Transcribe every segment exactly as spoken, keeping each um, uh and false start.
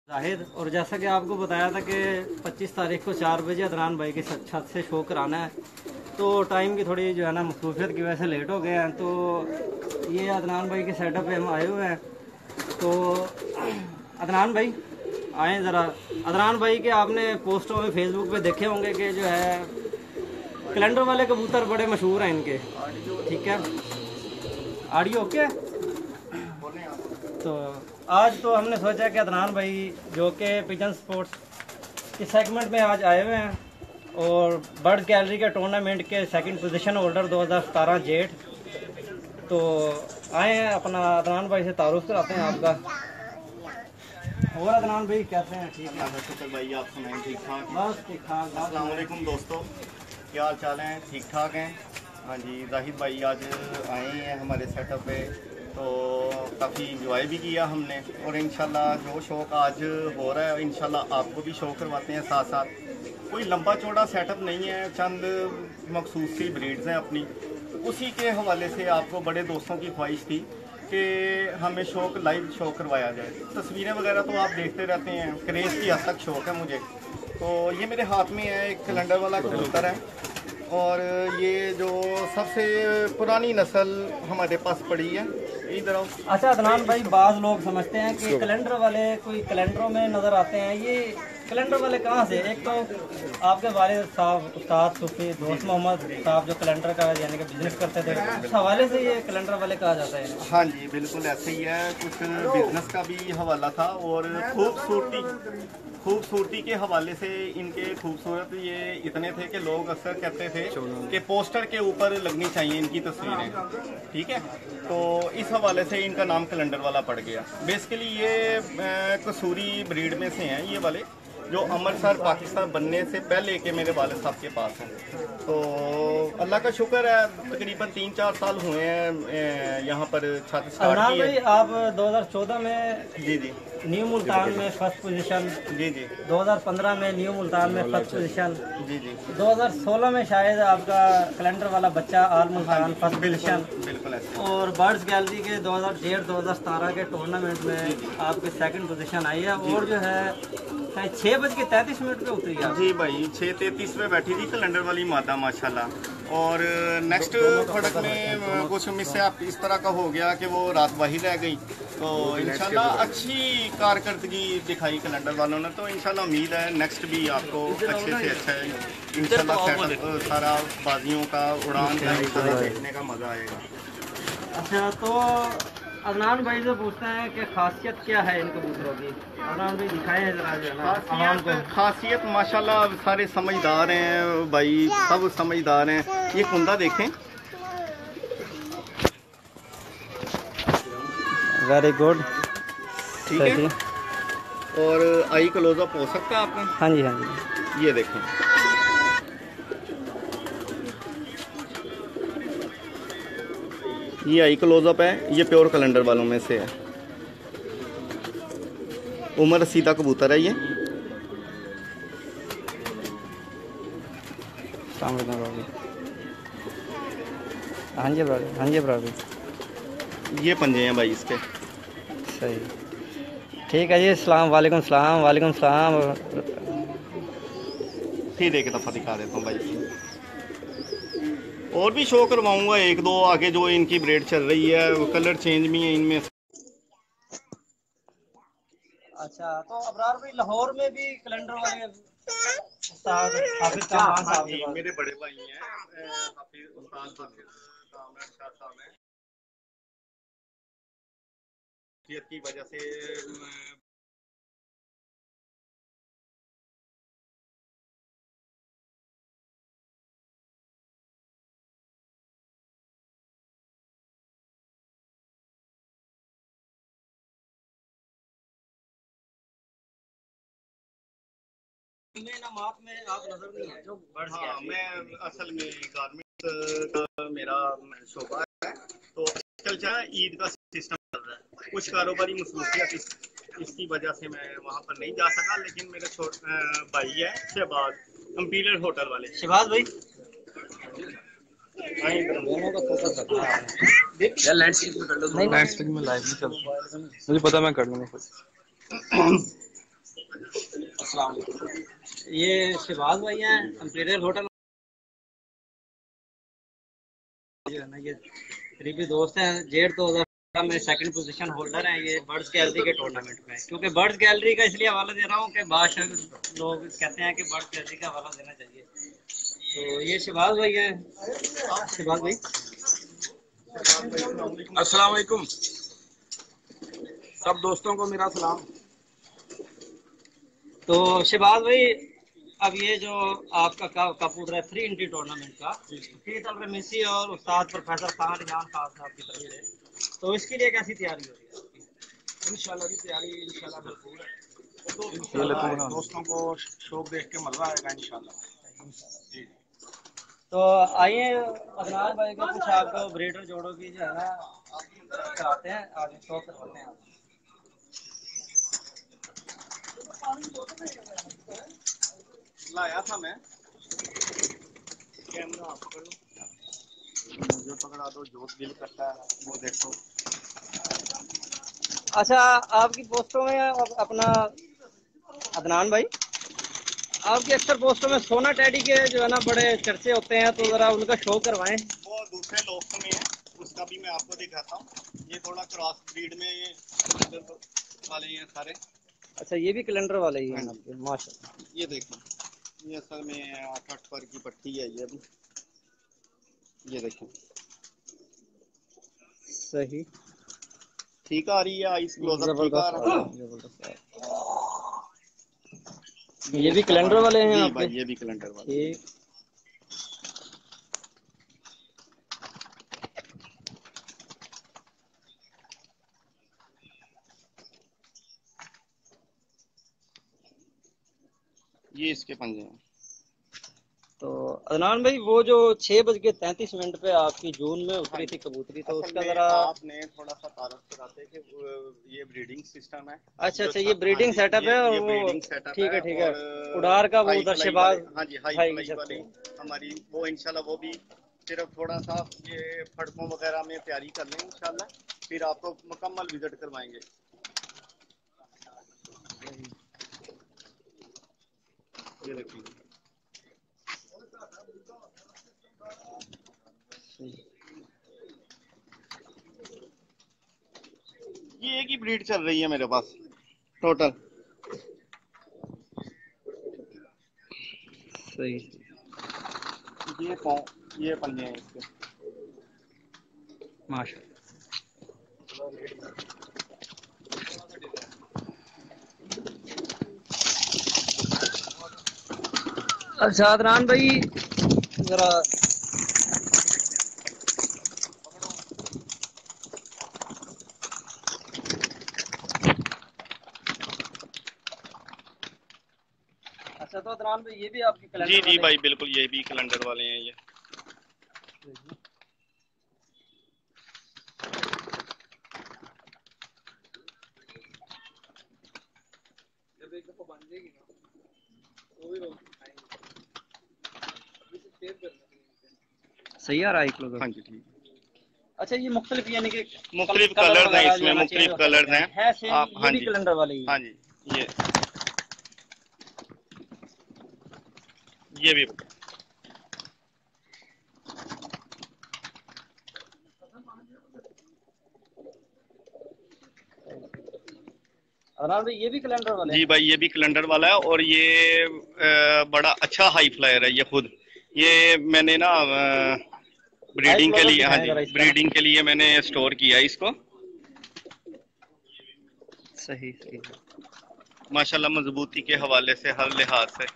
जाहिद। और जैसा कि आपको बताया था कि पच्चीस तारीख को चार बजे अदनान भाई की छत से शो कराना है, तो टाइम की थोड़ी जो है ना मसरूफियत की वजह से लेट हो गए हैं। तो ये अदनान भाई के सेटअप पे हम आए हुए हैं। तो अदनान भाई आए ज़रा। अदनान भाई के आपने पोस्टों में फेसबुक पे देखे होंगे कि जो है कैलेंडर वाले कबूतर बड़े मशहूर हैं इनके, ठीक है। Audio okay. तो आज तो हमने सोचा कि अदनान भाई जो कि पिजन स्पोर्ट्स के सेगमेंट में आज आए हुए हैं और बर्ड गैलरी के टूर्नामेंट के सेकंड पोजीशन होल्डर दो हज़ार सतारह जेठ, तो आए हैं अपना अदनान भाई से तारुफ कराते हैं आपका। और अदनान भाई कैसे हैं? ठीक है शुक्र भाई, आप सुनाएं? ठीक ठाक? बस ठीक ठाक। अस्सलाम वालेकुम दोस्तों, क्या हाल चाल हैं? ठीक ठाक हैं? हाँ जी, जाहिद भाई आज आए हैं हमारे सेटअप पे, तो काफ़ी इंजॉय भी किया हमने। और इंशाल्लाह जो शौक आज हो रहा है इंशाल्लाह आपको भी शौक करवाते हैं साथ साथ। कोई लंबा चौड़ा सेटअप नहीं है, चंद मखसूस सी ब्रीड्स हैं अपनी, उसी के हवाले से आपको बड़े दोस्तों की ख्वाहिश थी कि हमें शौक लाइव शो करवाया जाए। तस्वीरें वगैरह तो आप देखते रहते हैं, क्रेज़ की हद तक शौक है मुझे। तो ये मेरे हाथ में है एक कैलेंडर वाला कबूतर है, और ये जो सबसे पुरानी नस्ल हमारे पास पड़ी है। इधर आओ। अच्छा अदनान भाई, बाज़ लोग समझते हैं कि कैलेंडर वाले कोई कैलेंडरों में नज़र आते हैं, ये कैलेंडर वाले कहाँ से? एक तो आपके वालिद साहब उस्ताद सूफी दोस्त मोहम्मद साहब जो कैलेंडर का यानी कि बिजनेस करते थे, उस हवाले से ये कैलेंडर वाले कहा जाता है। हाँ जी बिल्कुल ऐसे ही है, कुछ बिजनेस का भी हवाला था और खूबसूरती खूबसूरती के हवाले से इनके खूबसूरत ये इतने थे कि लोग अक्सर कहते थे कि पोस्टर के ऊपर लगनी चाहिए इनकी तस्वीरें, ठीक है। तो इस हवाले से इनका नाम कैलेंडर वाला पड़ गया। बेसिकली ये कसूरी ब्रीड में से हैं ये वाले, जो अमृतसर पाकिस्तान बनने से पहले के मेरे वालिद साहब के पास हैं। तो अल्लाह का शुक्र है, तकरीबन तीन चार साल हुए हैं यहाँ पर छत स्टार्ट की है। आप दो हज़ार चौदह में जी जी न्यू मुल्तान में फर्स्ट पोजीशन, जी जी दो हज़ार पंद्रह में न्यू मुल्तान में फर्स्ट पोजीशन, जी जी दो हज़ार सोलह में शायद आपका कैलेंडर वाला बच्चा आल मुल्तान फर्स्ट पोजीशन, बिल्कुल ऐसे। और बर्ड्स गैलरी के दो हज़ार डेढ़ दो हज़ार सतारह के टूर्नामेंट में आपकी सेकंड पोजीशन आई है, और जो है छः बज के तैंतीस मिनट पे उतरी है। जी भाई, छः तैंतीस में बैठी थी कैलेंडर वाली मादा माशाल्लाह। और नेक्स्ट फड़क में कुछ मिस से आप इस तरह का हो गया कि वो रात वही रह गई। तो इंशाल्लाह अच्छी कारकर्दगी दिखाई कैलेंडर वालों ने, तो इंशाल्लाह उम्मीद है नेक्स्ट भी आपको अच्छे से अच्छा है इंशाल्लाह सेटअप सारा बाजियों का उड़ान का देखने का मज़ा आएगा। अच्छा, तो अदनान भाई से पूछते हैं कि खासियत क्या है इन कबूतरों की? अदनान भाई दिखाएं जरा जो है ना आवाम को। खासियत माशाल्लाह सारे समझदार हैं भाई, सब समझदार हैं। ये कुंदा देखें, वेरी गुड, ठीक है। और आई क्लोजअप हो सकता है आपने? हाँ जी हाँ जी, ये देखें, ये आई क्लोजअप है, ये प्योर कैलेंडर वालों में से है। उमर रसीदा कबूतर है ये। हाँ जी ब्रादर, हाँ जी ब्रादर, ये पंजे हैं भाई इसके। सही, ठीक है जी। अस्सलाम वालेकुम, सलाम वालेकुम सलाम। फिर एक दफ़ा दिखा देता हूँ भाई, और भी शो करवाऊंगा एक दो आगे जो इनकी ब्रेड चल रही है, वो कलर चेंज भी है इनमें। अच्छा, तो अबरार भाई लाहौर में भी कैलेंडर वाले उस्ताद हाफिज अच्छा, कामरान हाँ साहब जी, के पास मेरे बड़े भाई हैं हाफिज उस्ताद कामरान शाह साहब हैं, की वजह से इनामात में आप नजर नहीं आए जो बर्ड्स हाँ, गैलरी। मैं असल में गारमेंट्स का मेरा शोबा है, तो आजकल क्या ईद का सिस्टम चल रहा है, कुछ कारोबारी मसरूफियत इस, इसकी वजह से मैं वहाँ पर नहीं जा सका। लेकिन मेरे छोटे भाई है शहबाज, इंपीरियल होटल वाले शहबाज भाई, दोनों का फोकस रखना है यार। लैंडस्केप में कर लो, लैंडस्केप में लाइव नहीं चलता, मुझे पता, मैं कर लूंगा खुद। السلام علیکم. یہ شہباز بھائی ہیں امپیریل ہوٹل جو ہے نا، یہ قریبی دوست ہیں. جیٹ دو ہزار میں سیکنڈ پوزیشن ہولڈر ہیں یہ برڈز گیلری کے ٹورنامنٹ میں. کیونکہ برڈز گیلری کا اس لیے حوالہ دے رہا ہوں کہ بادشاہ لوگ کہتے ہیں کہ برڈز گیلری کا حوالہ دینا چاہیے. تو یہ شہباز بھائی ہیں. شہباز بھائی السلام علیکم. سب دوستوں کو میرا سلام. تو شہباز بھائی اب یہ جو آپ کا کپور ہے تھری انٹی ٹورنامنٹ کا فی طلب میسی اور استاد پروفیسر خان ریحان خان صاحب کی طرف سے، تو اس کے لیے کیسی تیاری ہو رہی ہے آپ کی؟ انشاءاللہ کی تیاری انشاءاللہ بھرپور ہے. انشاءاللہ دوستوں کو شوق دیکھ کے مزہ آئے گا انشاءاللہ. جی تو آئیے عدنان بھائی کو کچھ آپ کو بریڈر جوڑوں کی جو ہے نا کراتے ہیں، آگے شو کرواتے ہیں. لایا تھا میں کیمرہ آپ پکڑ لو، مجھے پکڑا دو جو دل کرتا ہے وہ دیکھو. اچھا آپ کی پوسٹوں میں اپنا عدنان بھائی آپ کی اکثر پوسٹوں میں سونا ٹیڈی کے جو ہے نا بڑے چرچے ہوتے ہیں، تو ذرا ان کا شو کروائیں. وہ دوسرے لوگوں میں ہے، اس کا بھی میں آپ کو دکھاتا ہوں. یہ تھوڑا کراس بریڈ میں یہ والے ہیں سارے. اچھا یہ بھی کیلنڈر والے ہی ہاں ہیں جی، آپ کے، ماشاء اللہ. یہ دیکھیں یہ اصل میں آٹھ آٹھ پر کی پٹی ہے. یہ ابھی یہ دیکھیں صحیح ٹھیک آ رہی ہے. آئس کلوز اپ ٹھیک آ زبردست رہا ہے. زبردست. یہ بھی کیلنڈر والے ہیں جی آپ کے؟ بھائی یہ بھی کیلنڈر والے. ٹھیک یہ اس کے پنجے ہیں. تو عدنان بھائی وہ جو چھ بج کے تینتیس منٹ پہ آپ کی جون میں اتری تھی کبوتری، تو اس اصل کا میں ذرا آپ نے تھوڑا سا تعارف کراتے کہ یہ بریڈنگ سسٹم ہے. اچھا جو اچھا یہ ہاں بریڈنگ جی سیٹ اپ ہے یہ اور یہ وہ بریڈنگ سیٹ اپ ٹھیک ہے. ہے ٹھیک ہے. اور اڈار کا وہ ہائی ادھر فلائی والے، شہباز ہاں جی ہائی بھائی کی فلائی چھت والی پہ. ہماری وہ انشاءاللہ وہ بھی صرف تھوڑا سا یہ پھڑکوں وغیرہ میں تیاری کر لیں انشاءاللہ، پھر آپ کو مکمل وزٹ کروائیں گے. یہ دیکھیں یہ ایک ہی بریڈ چل رہی ہے میرے پاس ٹوٹل. صحیح یہ پاؤں یہ پنجے ہیں اس کے. ماشاء اللہ. اچھا عدنان بھائی ذرا اچھا تو عدنان بھائی یہ بھی آپ کے جی کیلنڈر جی والے بھائی ہیں؟ بالکل یہ بھی کیلنڈر والے ہیں. یہ صحیح آ رہا ہے کلوز ہاں اپ؟ جی ٹھیک. اچھا یہ مختلف یعنی کہ مختلف کلر کلرز ہیں وغیرہ اس جو ہے میں، نا چینج مختلف ہوتے کلرز رہتے ہیں. ہے سیم آپ یہ ہاں بھی جی کیلنڈر والے ہی ہاں ہیں؟ جی یہ یہ بھی عدنان بھائی یہ بھی کیلنڈر والے جی ہیں؟ بھائی یہ بھی کیلنڈر والا ہے. اور یہ بڑا اچھا ہائی فلائر ہے. یہ خود یہ میں نے نا آئی بریڈنگ کے کلوز اپ لیے، ہاں دکھائیں جی ذرا اس کا نا. بریڈنگ کے لیے میں نے اسٹور کیا ہے اس کو. صحیح صحیح. ماشاءاللہ مضبوطی کے حوالے سے ہر لحاظ سے.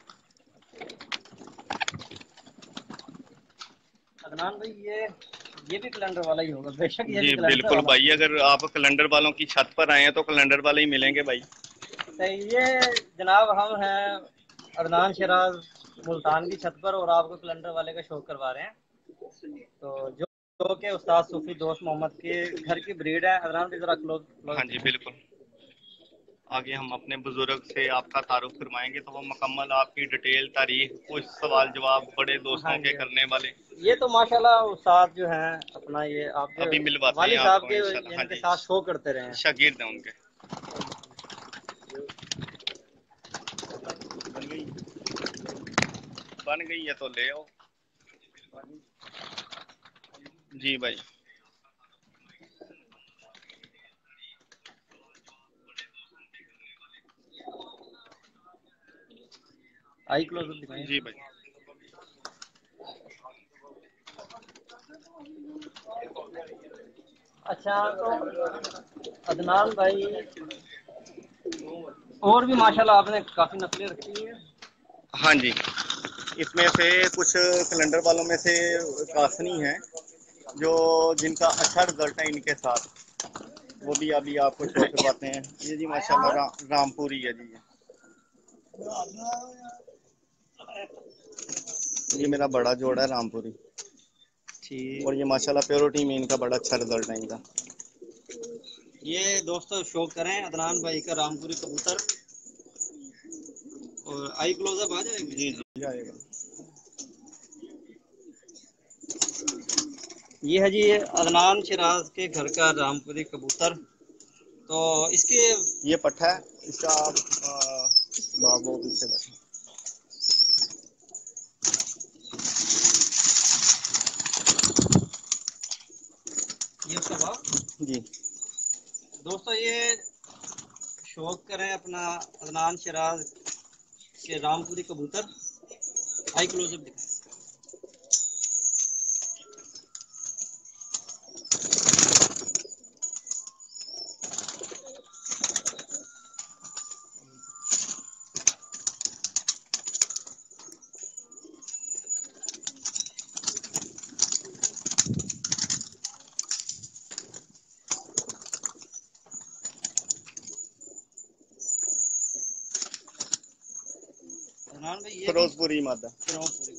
عدنان بھائی یہ یہ بھی کیلنڈر والا ہی ہوگا بے شک، یہ بھی جی کیلنڈر بالکل والا بھائی، ہوگا. اگر آپ کیلنڈر والوں کی چھت پر آئے ہیں تو کیلنڈر والے ہی ملیں گے بھائی. صحیح. یہ جناب ہم ہیں عدنان شراز ملتان کی چھت پر، اور آپ کو کیلنڈر والے کا شو کروا رہے ہیں. تو جو جو کہ استاد صوفی دوست محمد کے گھر کی بریڈ ہے. عدنان بھائی ذرا کلوز ہاں جی بالکل. آگے ہم اپنے بزرگ سے آپ کا تعارف کروائیں گے تو وہ مکمل آپ کی ڈیٹیل تاریخ، کچھ سوال جواب بڑے ہاں دوستوں کے جی ہاں کرنے والے. جی. یہ تو ماشاءاللہ استاد جو ہیں اپنا یہ آپ کے ابھی ملواتے ہیں والد آپ کو صاحب کے انشاءاللہ. ہاں ان کے جی ساتھ شو کرتے رہے ہیں. شاگرد ہیں ان کے. بن گئی ہے تو لے آؤ جی بھائی. آئی کلوز دکھائیں. جی بھائی. اچھا تو عدنان بھائی اور بھی ماشاءاللہ آپ نے کافی نسلیں رکھی ہیں. ہاں جی اس میں سے کچھ کیلنڈر والوں میں سے کاسنی ہیں جو جن کا اچھا رزلٹ ہے ان کے ساتھ وہ بھی ابھی آپ کو شو کرواتے ہیں. یہ جی ماشاء اللہ رام پوری ہے جی. یہ میرا بڑا جوڑا ہے رام پوری اور یہ ماشاء اللہ پیورٹی میں ان کا بڑا اچھا رزلٹ ہے ان کا. یہ دوستو شوق کریں عدنان بھائی کا رام پوری کبوتر اور آئی کلوز اپ آ جائے گی. جی جی آئے گا. یہ ہے جی عدنان شراز کے گھر کا رام پوری کبوتر. تو اس کے یہ پٹھا ہے اس کا بابو پیچھے بیٹھے. یہ اس کا بھاؤ جی دوستو یہ شوق کریں اپنا عدنان شراز کے رام پوری کبوتر. آئی کلوز اپ دکھائیں. عدنان بھائی یہ بھی فیروز پوری مادہ. فیروز پوری.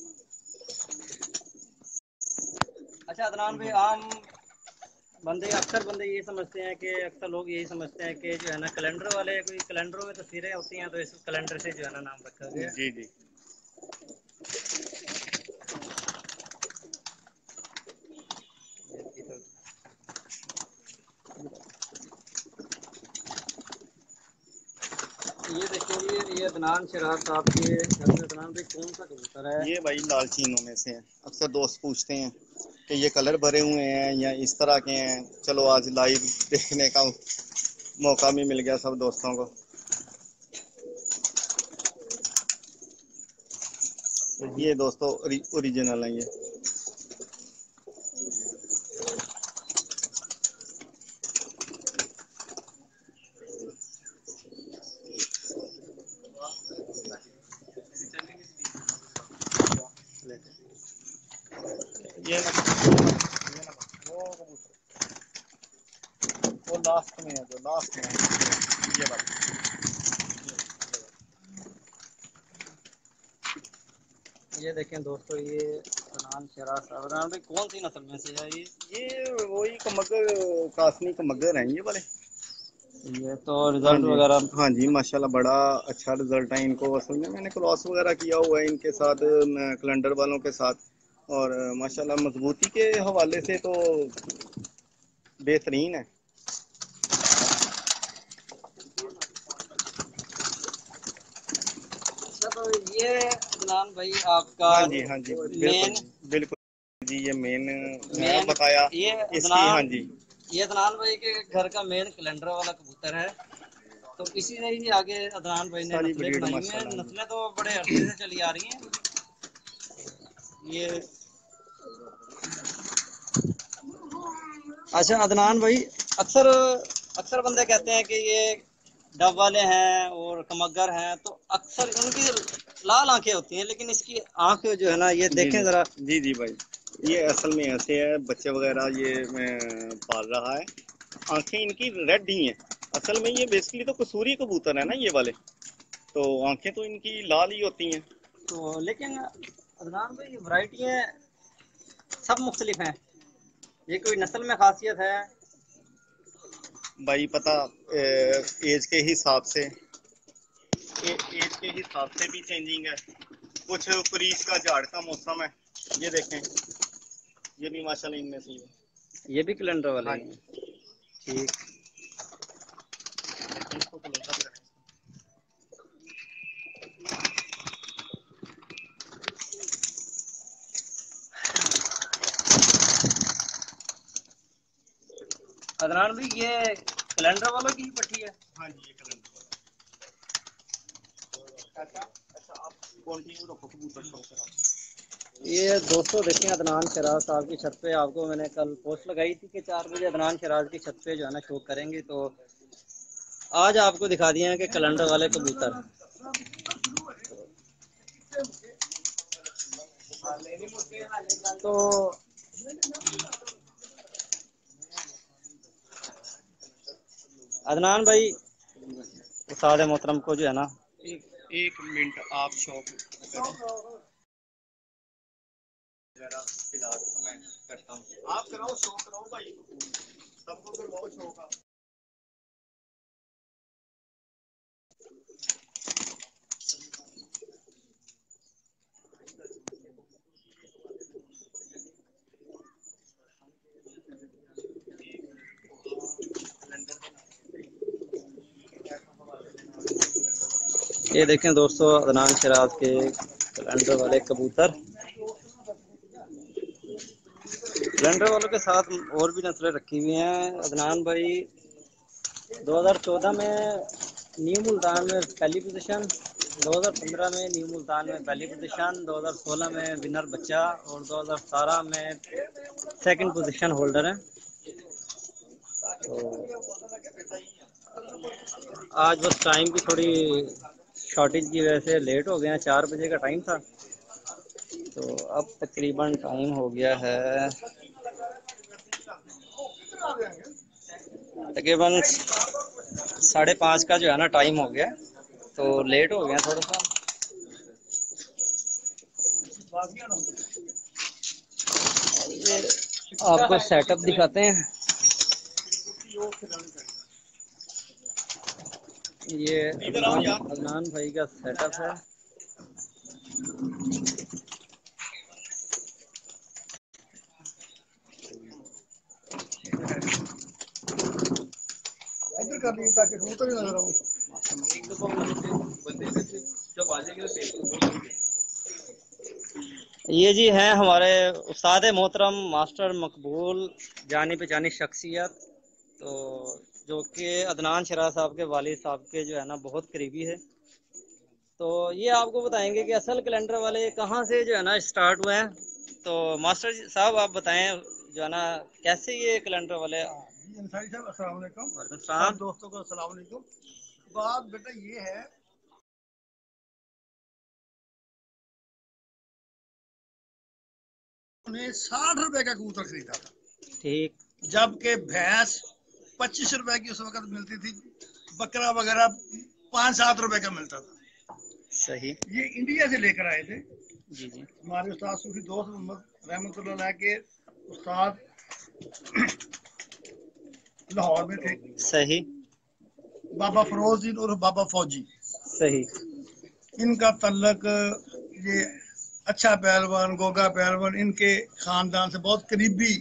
اچھا عدنان بھائی عام بندے اکثر بندے یہ سمجھتے ہیں کہ اکثر لوگ یہی سمجھتے ہیں کہ جو ہے نا کیلنڈر والے کوئی کیلنڈروں میں تصویریں ہوتی ہیں تو اس کیلنڈر سے جو ہے نا نام رکھا گیا. جی جی یہ دیکھیں جی یہ عدنان شراز صاحب کے گھر میں عدنان بھائی کون سا کبوتر ہے. یہ بھائی لال چینوں میں سے ہیں. اکثر دوست پوچھتے ہیں کہ یہ کلر بھرے ہوئے ہیں یا اس طرح کے ہیں. چلو آج لائیو دیکھنے کا موقع بھی مل گیا سب دوستوں کو. یہ دوستو اوریجنل ہیں. یہ یہ وہ لاسٹ میں ہے جو لاسٹ میں ہے یہ بات. یہ دیکھیں دوستو یہ عدنان شراز صاحب. عدنان بھائی کون سی نسل میں سے ہے یہ. یہ وہی کمگر کاسنی کمگر ہیں یہ والے. یہ تو ہاں رزلٹ جی وغیرہ ہاں جی ماشاء اللہ بڑا اچھا رزلٹ ہے ان کو. اصل میں میں نے کراس وغیرہ کیا ہوا ہے ان کے ساتھ کیلنڈر والوں کے ساتھ اور ماشاء اللہ مضبوطی کے حوالے سے تو بہترین ہے. اچھا تو یہ عدنان بھائی آپ کا ہاں جی ہاں جی بالکل مین جی بالکل جی یہ مین ہے مین بقایا یہ اس کی. ہاں عدنان جی یہ عدنان بھائی کے گھر کا مین کیلنڈر والا کبوتر ہے. تو اسی سے ہی آگے عدنان بھائی نے ساری نسلیں بریڈ بنائی ہوئی ماشاء ہیں. اللہ جی. نسلیں تو بڑے عرصے سے چلی آ رہی ہیں. یہ اچھا عدنان بھائی اکثر اکثر بندے کہتے ہیں کہ یہ ڈب والے ہیں اور کمگر ہیں تو اکثر ان کی لال آنکھیں ہوتی ہیں لیکن اس کی آنکھ جو ہے نا یہ جی دیکھیں جی ذرا. جی جی بھائی یہ اصل میں ایسے ہے بچے وغیرہ یہ میں پال رہا ہے. آنکھیں ان کی ریڈ ہی ہیں. اصل میں یہ بیسکلی تو قصوری کبوتر ہے نا یہ والے. تو آنکھیں تو ان کی لال ہی ہوتی ہیں. تو لیکن عدنان بھائی ورائٹیاں سب مختلف ہیں. یہ کوئی نسل میں خاصیت ہے. بھائی پتہ ایج کے حساب سے ایج کے حساب سے بھی چینجنگ ہے. کچھ فریز کا جھاڑ کا موسم ہے. یہ دیکھیں یہ بھی ماشاء اللہ ان میں سے ہی ہے. یہ بھی کیلنڈر والے ہاں ہیں. جی ٹھیک. اس کو کلوز اپ کریں. अदनान भाई ये कैलेंडर वालों की पट्टी है? हाँ जी ये कैलेंडर वाला। अच्छा अच्छा आप कंटिन्यू रखो कबूतर शो कराओ। ये दोस्तों देखें अदनान शराज साहब की छत पे, आपको मैंने कल पोस्ट लगाई थी कि चार बजे अदनान शराज की छत पे जो है ना शो करेंगे, तो आज आपको दिखा दिए हैं कि कैलेंडर वाले कबूतर। तो अदनान भाई उस्ताद मोहतरम को जो है ना एक एक मिनट आप शौक फिलहाल मैं करता हूँ, आप कराओ शो कराओ भाई, सबको करवाओ शो का। ये देखें दोस्तों अदनान शराज के कैलेंडर वाले कबूतर। कैलेंडर वालों के साथ और भी नस्लें रखी हुई हैं। अदनान भाई दो हज़ार चौदह में न्यू मुल्तान में पहली पोजीशन, दो हज़ार पंद्रह में न्यू मुल्तान में पहली पोजीशन, दो हज़ार सोलह में विनर बच्चा और दो हज़ार सत्रह में सेकंड पोजीशन होल्डर हैं। तो आज बस टाइम की थोड़ी शॉर्टेज की वजह से लेट हो गए हैं, चार बजे का टाइम था, तो अब तकरीबन टाइम हो गया है तकरीबन साढ़े पाँच का जो है ना टाइम हो गया, तो लेट हो गया थोड़ा सा। ये आपको सेटअप दिखाते हैं। ये अदनान अदनान भाई का सेटअप है। इधर कर लीजिए ताकि कबूतर ही नजर आए। ये जी हैं हमारे उस्ताद मोहतरम मास्टर मकबूल जानी पहचानी शख्सियत, तो जो कि अदनान शराज साहब के वालिद साहब के जो है ना बहुत करीबी है। तो ये आपको बताएंगे कि असल कैलेंडर वाले कहाँ से जो है ना स्टार्ट हुए हैं। तो मास्टर जी साहब आप बताएं जो है ना कैसे ये कैलेंडर वाले। अंसारी साहब अस्सलाम वालेकुम, वालेकुम सब सलाम। दोस्तों को अस्सलाम वालेकुम। बात बेटा ये है, उन्हें साठ रुपए का कबूतर खरीदा था, ठीक। जबकि भैंस पच्चीस रुपए की उस वक्त मिलती थी, बकरा वगैरह पाँच सात रुपए का मिलता था। सही। ये इंडिया से लेकर आए थे जी जी। हमारे उस्ताद सूफी दोस्त मोहम्मद रहमतुल्लाह के उस्ताद लाहौर में थे, सही। बाबा फरोजुद्दीन और बाबा फौजी। सही। इनका तल्लक ये अच्छा पहलवान गोगा पहलवान इनके खानदान से बहुत करीबी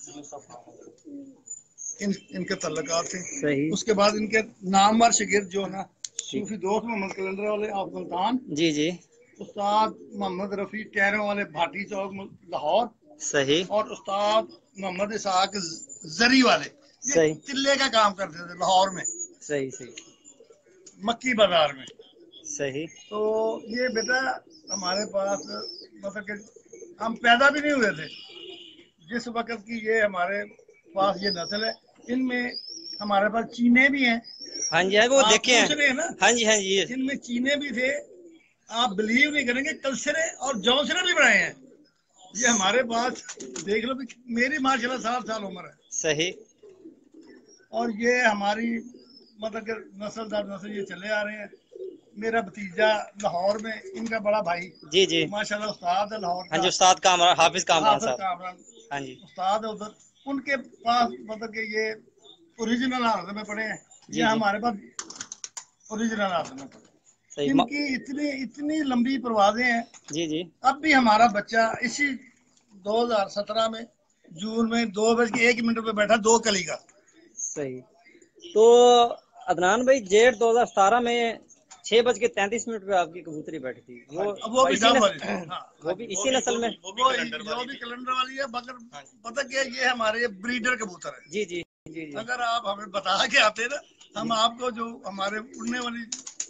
इन, इनके तल्लकात थे। सही। उसके बाद इनके नामवर शिगिर्द जो ना सूफी दोस्त मोहम्मद कैलेंडर वाले आप मुल्तान, जी जी। उस्ताद मोहम्मद रफी टहरों वाले भाटी चौक लाहौर, सही। और उस्ताद मोहम्मद इसहाक जरी वाले ये सही। तिल्ले का काम करते थे लाहौर में, सही सही। मक्की बाजार में। सही। तो ये बेटा हमारे पास मतलब कि हम पैदा भी नहीं हुए थे जिस वक्त की ये हमारे पास ये नस्ल है। इनमें हमारे पास चीने भी हैं। हाँ जी, हाँ वो आप देखे पूछ रहे हैं हैं ना, हाँ जी हाँ जी। इनमें चीने भी थे। आप बिलीव नहीं करेंगे, कलसरे और जौसरे भी बनाए हैं। ये हमारे पास देख लो, मेरी माशाल्लाह साठ साल उम्र है। सही। और ये हमारी मतलब कि नस्ल दर नस्ल ये चले आ रहे हैं। मेरा भतीजा लाहौर में, इनका बड़ा भाई जी जी माशाल्लाह उस्ताद है लाहौर हाँ का, जी, उस्ताद कामरान हाफिज कामरान हाफिज साहब। कामरान हाँ जी। उस्ताद है उधर। उनके पास मतलब कि ये ओरिजिनल हालत में पड़े हैं, ये जी जी। हमारे पास ओरिजिनल हालत में पड़े। सही। इनकी इतनी इतनी लंबी परवाजें हैं। जी जी। अब भी हमारा बच्चा इसी दो हज़ार सत्रह में जून में दो बज के एक मिनट पे बैठा दो कली का। सही। तो अदनान भाई जेठ दो हजार सतारह में छह बज के तैंतीस मिनट पे आपकी कबूतरी बैठी थी, वो वो भी इसी डब नस, वाली, हाँ वो भी इसी नस्ल में। वो भी कैलेंडर वाली है, मगर पता क्या है, ये हमारे ब्रीडर कबूतर है। जी जी। جی جی اگر آپ ہمیں بتا کے آتے نا ہم آپ کو جو ہمارے اڑنے والی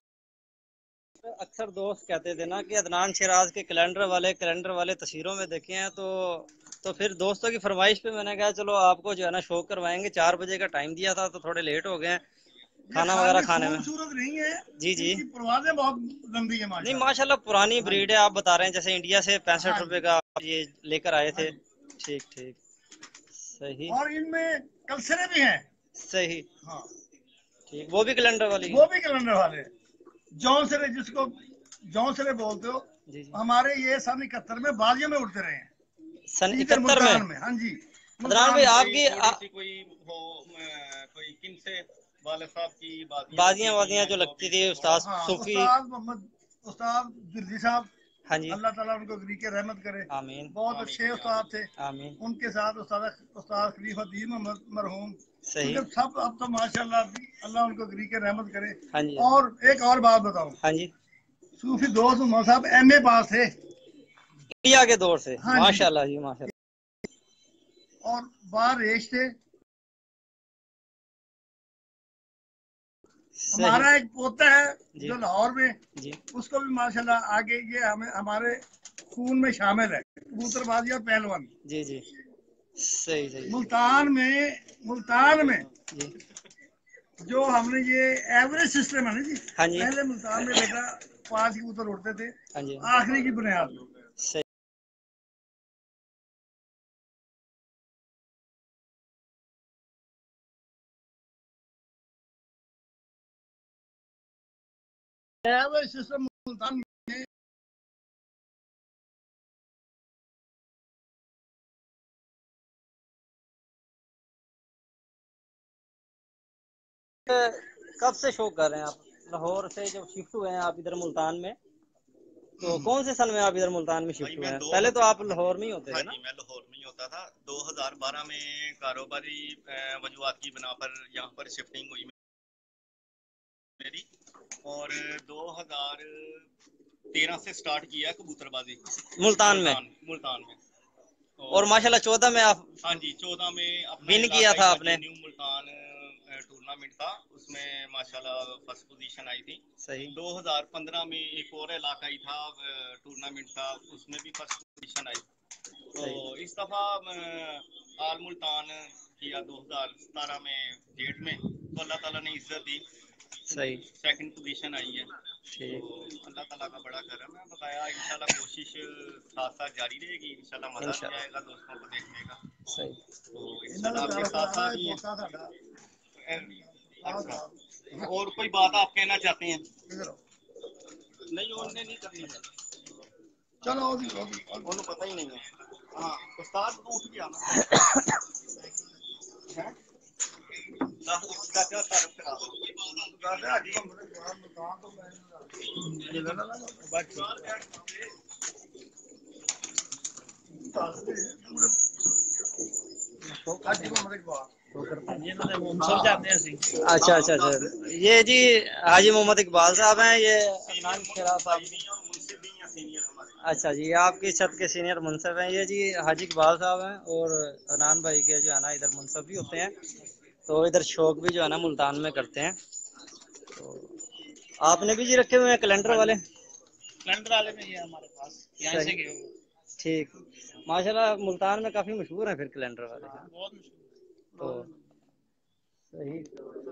اکثر دوست کہتے تھے نا کہ عدنان شیراز کے کیلنڈر والے کیلنڈر والے تصویروں میں دیکھے ہیں تو تو پھر دوستوں کی فرمائش پہ میں نے کہا چلو آپ کو جو ہے نا شو کروائیں گے. چار بجے کا ٹائم دیا تھا تو تھوڑے لیٹ ہو گئے ہیں یہ کھانا وغیرہ خالی کھانے میں. خوبصورت نہیں ہے، جی جی ان کی پروازیں بہت لمبی ہیں نہیں ماشاءاللہ. ماشاء اللہ پرانی ہاں جی بریڈ ہے. آپ بتا رہے ہیں جیسے انڈیا سے پینسٹھ ہاں جی روپے کا یہ لے کر آئے ہاں تھے. جی. ٹھیک ٹھیک صحیح اور ان میں کلسرے بھی ہیں. صحیح ہاں ٹھیک وہ بھی کیلنڈر والی وہ ہیں. بھی کیلنڈر والے جونسرے جس کو جونسرے بولتے ہو. جی جی ہمارے یہ سن اکہتر میں بازیوں میں اڑتے رہے ہیں سن ادھر اکہتر ملتان میں. ہاں جی عدنان ملتان بھائی میں. آپ کوئی کی تھوڑی سی کوئی ہو کوئی کن سے والد صاحب کی بازیاں بازیاں لگی ہوئی وازیاں ہیں جو جو لگتی بھی تھی تھوڑا استاد ہاں صوفی. استاد محمد استاد جلدی صاحب ہاں جی اللہ تعالیٰ ان کو غریق رحمت کرے. آمین بہت آمین اچھے جی استاد آمین. تھے. آمین ان کے ساتھ استاد استاد خلیفہ دین محمد مرحوم ان صحیح کے سب اب تو ماشاءاللہ اللہ ان کو غریق رحمت کرے. ہاں جی اور ایک اور بات بتاؤں ہاں جی صوفی دوست محمد صاحب ایم اے پاس تھے. انڈیا کے دور سے ہاں جی ماشاء اللہ جی ماشاء اللہ. اور باہر ریش تھے. صحیح ہمارا ایک پوتا ہے جی جو لاہور میں جی اس کو بھی ماشاءاللہ آگے یہ ہمیں ہمارے خون میں شامل ہے کبوتر بازی اور پہلوان. جی جی صحیح صحیح ملتان میں ملتان میں جی جو ہم نے یہ ایوریج سسٹم ہے نا جی. ہاں جی پہلے ملتان میں بیٹا پانچ کبوتر اڑتے تھے ہاں جی آخری کی بنیاد میں. صحیح ایوریج سسٹم ملتان میں کب سے شو کر رہے ہیں آپ لاہور سے جب شفٹ ہوئے ہیں آپ ادھر ملتان میں تو کون سے سن میں آپ ادھر ملتان میں بھائی شفٹ ہوئے میں ہیں؟ دو پہلے تو آپ ہاں جی لاہور میں ہی ہوتے ہاں تھے نا. جی میں لاہور میں ہی ہوتا تھا. دو ہزار بارہ میں کاروباری وجوہات کی بنا پر یہاں پر شفٹنگ ہوئی میری. اور دو ہزار تیرہ سے سٹارٹ کیا کبوتر بازی ملتان میں. ملتان ملتان میں. اور ماشاء اللہ چودہ میں آپ ہاں جی چودہ میں اپنا ون کیا علاقائی تھا تھا آپ جی نے. نیو ملتان ٹورنامنٹ تھا اس میں ماشاءاللہ فرسٹ پوزیشن آئی تھی. صحیح دو ہزار پندرہ میں ایک اور علاقائی تھا ٹورنامنٹ تھا اس میں بھی فرسٹ پوزیشن آئی. تو صحیح اس دفعہ آل ملتان کیا دو ہزار ستارہ میں ڈیٹ میں تو اللہ تعالیٰ نے عزت دی. صحیح سیکنڈ پوزیشن آئی ہے. ٹھیک تو اللہ تعالیٰ کا بڑا کرم ہے. بتایا انشاءاللہ کوشش ساتھ ساتھ جاری رہے گی. انشاءاللہ مزہ بھی انشاءاللہ آئے گا دوستوں کو دیکھنے کا. صحیح تو انہوں انشاءاللہ نے آپ کے گھر پر ساتھ آنا ساتھ ہے ہی پوتا ساڈا. اچھا اور کوئی بات آپ کہنا چاہتے ہیں؟ ادھر آؤ. نہیں انہوں نے نہیں کرنی ہے. چلو وہ بھی وہ بھی انہوں پتہ ہی نہیں ہے. ہاں استاد تو اٹھ گیا نا. چاچا تعارف کرا دو. اچھا اچھا اچھا یہ جی حاجی محمد اقبال صاحب ہیں. یہ عدنان شیراز صاحب. اچھا جی یہ آپ کی چھت کے سینئر منصف ہیں. یہ جی حاجی اقبال صاحب ہیں اور عدنان بھائی کے جو ہے نا ادھر منصف بھی ہوتے ہیں. تو ادھر شوق بھی جو ہے نا ملتان میں کرتے ہیں. تو آپ نے بھی جی رکھے ہوئے ہیں کیلنڈر والے. کیلنڈر والے میں یہ ہمارے پاس یہیں سے گئے ہوئے. ٹھیک ماشاء اللہ ملتان میں کافی مشہور ہیں پھر کیلنڈر والے. بہت مشہور. تو صحیح.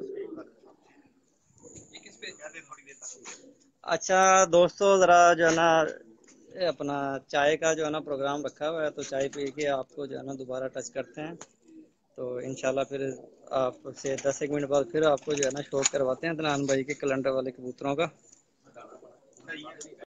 اچھا دوستو ذرا جو ہے نا اپنا چائے کا جو ہے نا پروگرام رکھا ہوا ہے تو چائے پی کے آپ کو جو ہے نا دوبارہ ٹچ کرتے ہیں. تو انشاءاللہ پھر آپ سے دس ایک منٹ بعد پھر آپ کو جو ہے نا شوق کرواتے ہیں عدنان بھائی کے کیلنڈر والے کبوتروں کا.